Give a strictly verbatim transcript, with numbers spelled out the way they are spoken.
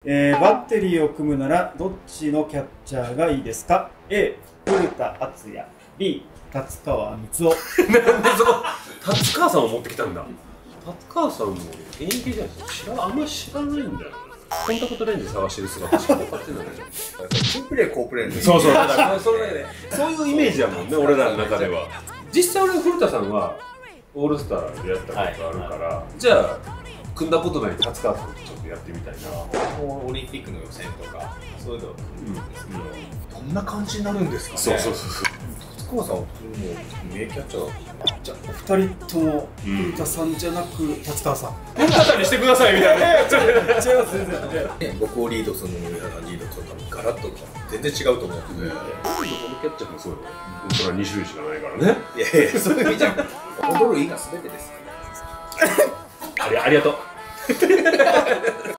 えー、バッテリーを組むならどっちのキャッチャーがいいですか？ A 古田敦也、 B 達川光雄。 なんでそこ達川さんを持ってきたんだ。達川さんも現役じゃないと知らあんまり知らないんだよ。コンタクトレンズ探してる姿しか分かってない。 チープレー、好プレー。 そうそう、だからそれだけでそういうイメージやもんね、俺らの中では。実際俺古田さんはオールスターでやったことあるから、はい、じゃあ組んだことない達川さんとちょっとやってみたいな。 オリンピックの予選とかそういうのうんですけど、どんな感じになるんですかね。 そうそうそうそう。 達川さんは普通の名キャッチャーだった。 じゃあお二人とも古田さんじゃなく達川さん。 古田さんにしてくださいみたいな。 違います全然。 僕をリードするのもリードとガラッと全然違うと思うので。 このキャッチャーもそうよ。それはに種類しかないからね。 いやいや、そういう意味じゃコントロールいいが全てです。 ありがとう。